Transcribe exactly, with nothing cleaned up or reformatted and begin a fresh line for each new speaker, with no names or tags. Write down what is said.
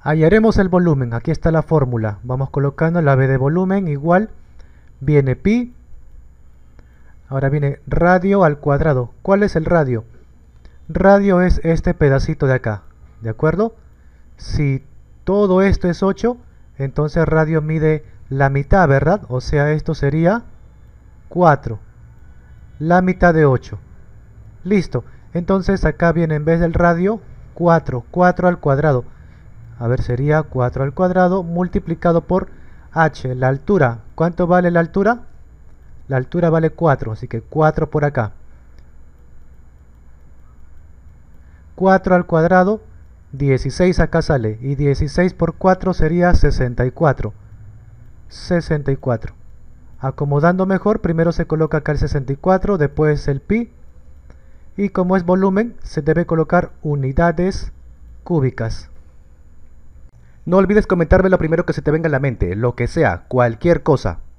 Hallaremos el volumen. Aquí está la fórmula. Vamos colocando la B de volumen igual. Viene pi. Ahora viene radio al cuadrado. ¿Cuál es el radio? Radio es este pedacito de acá. ¿De acuerdo? Si todo esto es ocho, entonces radio mide la mitad, ¿verdad? O sea, esto sería cuatro. La mitad de ocho. Listo. Entonces acá viene en vez del radio cuatro. cuatro al cuadrado. A ver, sería cuatro al cuadrado multiplicado por h, la altura. ¿Cuánto vale la altura? La altura vale cuatro, así que cuatro por acá. cuatro al cuadrado, dieciséis acá sale. Y dieciséis por cuatro sería sesenta y cuatro. sesenta y cuatro. Acomodando mejor, primero se coloca acá el sesenta y cuatro, después el pi. Y como es volumen, se debe colocar unidades cúbicas.
No olvides comentarme lo primero que se te venga a la mente, lo que sea, cualquier cosa.